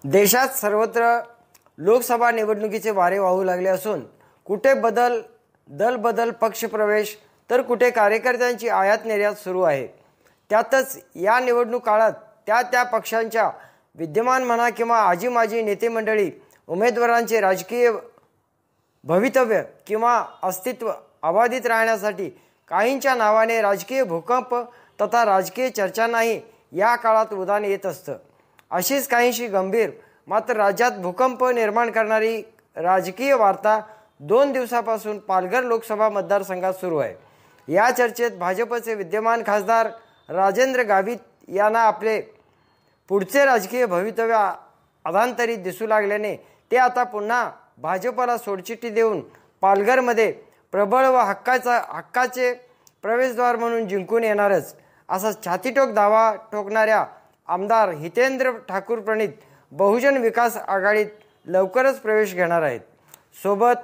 देशात सर्वत्र लोकसभा निवडणुकीचे वारे वाहू लागले असून कुठे दल बदल पक्ष प्रवेश तर कुठे कार्यकर्त्यांची आयात निर्यात सुरू आहे। त्यातच या निवडणूक काळात त्या पक्षांच्या विद्यमान म्हणा किंवा आजी माजी नेते मंडळी उमेदवारांचे राजकीय भवितव्य किंवा अस्तित्व अबाधित राहण्यासाठी काहींच्या नावाने राजकीय भूकंप तथा राजकीय चर्चांनाही या काळात उधाण येत असतं। अशीच काहीशी गंभीर मात्र राज्यात भूकंप निर्माण करणारी राजकीय वार्ता 2 दिवसापासून पालघर लोकसभा मतदारसंघात सुरू आहे। या चर्चेत भाजपचे विद्यमान खासदार राजेंद्र गावित यांना आपले पुढचे राजकीय भवितव्य अधांतरित दिसू लागल्याने ते आता पुन्हा भाजपला सोडचिठ्ठी देऊन पालघरमध्ये प्रबळ व हक्काचे प्रवेशद्वार म्हणून जिंकून येणारच असा छातीटोक दावा ठोकणाऱ्या आमदार हितेंद्र ठाकूर प्रणित बहुजन विकास आघाडीत लवकरच प्रवेश घेणार आहेत। सोबत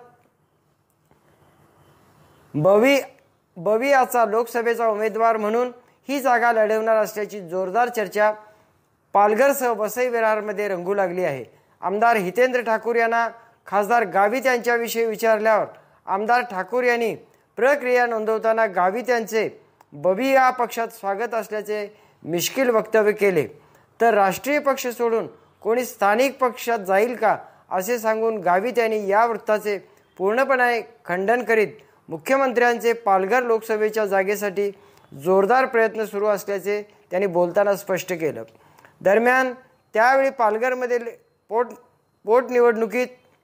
बविआचा लोकसभेचा उमेदवार म्हणून ही जागा लढवणार असल्याची जोरदार चर्चा पालघरसह वसई विरारमध्ये रंगू लागली आहे। आमदार हितेंद्र ठाकूर यांना खासदार गावित यांच्याविषयी विचारल्यावर आमदार ठाकूर यांनी प्रक्रिया नोंदवताना गावित यांचे बविआ पक्षात स्वागत असल्याचे मिश्किल वक्तव्य केले, तर राष्ट्रीय पक्ष सोडून कोणी स्थानिक पक्षात जाईल का असे सांगून गावित यांनी या वृत्ताचे पूर्णपणे खंडन करीत मुख्यमंत्र्यांचे पालघर लोकसभेच्या जागेसाठी जोरदार प्रयत्न सुरू असल्याचे त्यांनी बोलताना स्पष्ट केलं। दरम्यान त्यावेळी पालघरमधील पोटनिवडणुकीत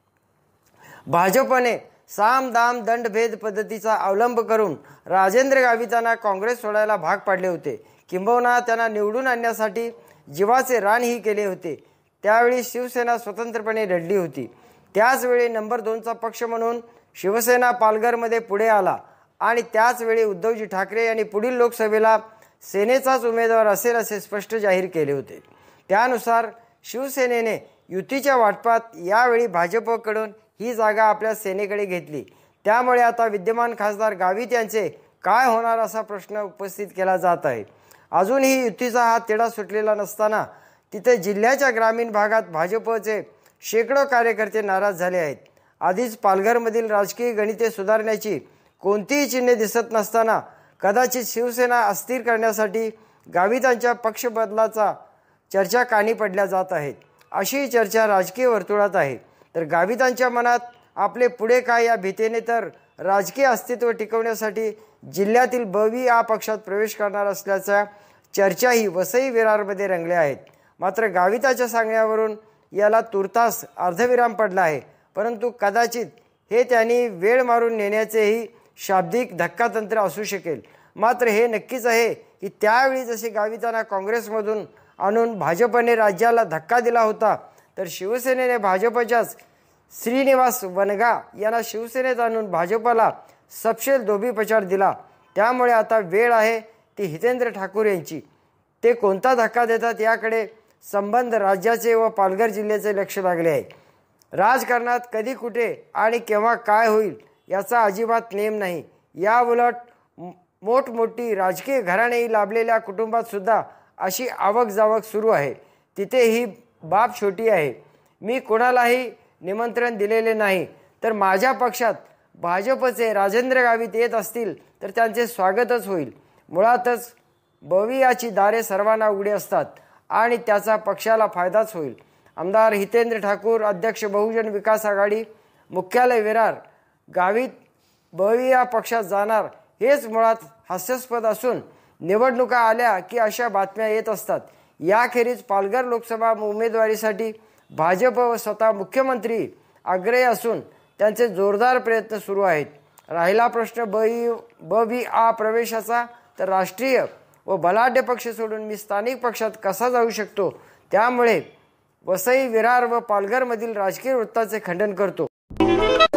भाजपने साम दाम दंडभेद पद्धतीचा अवलंब करून राजेंद्र गावितांना काँग्रेस सोडायला भाग पाडले होते, किंबहुना त्यांना निवडून आणण्यासाठी जीवाचे रानही केले होते। त्यावेळी शिवसेना स्वतंत्रपणे लढली होती। त्याचवेळी नंबर 2चा पक्ष म्हणून शिवसेना पालघरमध्ये पुढे आला आणि त्याचवेळी उद्धवजी ठाकरे यांनी पुढील लोकसभेला सेनेचाच उमेदवार असेल असे स्पष्ट जाहीर केले होते। त्यानुसार शिवसेनेने युतीच्या वाटपात यावेळी भाजपकडून ही जागा आपल्या सेनेकडे घेतली। त्यामुळे आता विद्यमान खासदार गावित यांचे काय होणार असा प्रश्न उपस्थित केला जात आहे। अजूनही युतीचा हा तिढा सुटलेला नसताना तिथे जिल्ह्याच्या ग्रामीण भागात भाजपचे शेकडो कार्यकर्ते नाराज झाले आहेत। आधीच पालघरमधील राजकीय गणिते सुधारण्याची कोणतीही चिन्हे दिसत नसताना कदाचित शिवसेना अस्थिर करण्यासाठी गावितांच्या पक्ष बदलाचा चर्चा कानी पडल्या जात आहेत, अशी चर्चा राजकीय वर्तुळात आहे। तर गावितांच्या मनात आपले पुढे काय या भीतीने तर राजकीय अस्तित्व टिकवण्यासाठी जिल्ह्यातील बविआ पक्षात प्रवेश करणार असल्याच्या चर्चाही वसई विरारमध्ये रंगल्या आहेत। मात्र गाविताच्या सांगण्यावरून याला तुर्तास अर्धविराम पडला आहे, परंतु कदाचित हे त्यांनी वेळ मारून नेण्याचेही शाब्दिक धक्कातंत्र असू शकेल। मात्र हे नक्कीच आहे की त्यावेळी जसे गावितांना काँग्रेसमधून आणून भाजपने राज्याला धक्का दिला होता, तर शिवसेनेने भाजपच्याच श्रीनिवास वनगा यांना शिवसेनेत आणून भाजपला सपशेल धोबीपछाड दिला। त्यामुळे आता वेळ आहे ती हितेंद्र ठाकूर यांची। ते कोणता धक्का देतात याकडे संबंध राज्याचे व पालघर जिल्ह्याचे लक्ष लागले आहे। राजकारणात कधी कुठे आणि केव्हा काय होईल याचा अजिबात नेम नाही। या उलट मोठमोठी राजकीय घराणेही लाभलेल्या कुटुंबात सुद्धा अशी आवक जावक सुरू आहे। तिथे ही बाब छोटी आहे। मी कोणालाही निमंत्रण दिलेले नाही, तर माझ्या पक्षात भाजपचे राजेंद्र गावित येत असतील तर त्यांचे स्वागतच होईल। मुळातच बविआची दारे सर्वांना उघडी असतात आणि त्याचा पक्षाला फायदाच होईल। आमदार हितेंद्र ठाकूर, अध्यक्ष बहुजन विकास आघाडी, मुख्यालय विरार, गावित बविआ पक्षात जाणार हेच मुळात हास्यास्पद असून निवडणुका आल्या की अशा बातम्या येत असतात। याखेरीज पालघर लोकसभा उमेदवारीसाठी भाजप व स्वतः मुख्यमंत्री आग्रही असून त्यांचे जोरदार प्रयत्न सुरू आहेत। राहिला प्रश्न बविआ प्रवेशाचा, तर राष्ट्रीय व बलाढ्य पक्ष सोडून मी स्थानिक पक्षात कसा जाऊ शकतो, त्यामुळे वसई विरार व पालघरमधील राजकीय वृत्ताचे खंडन करतो।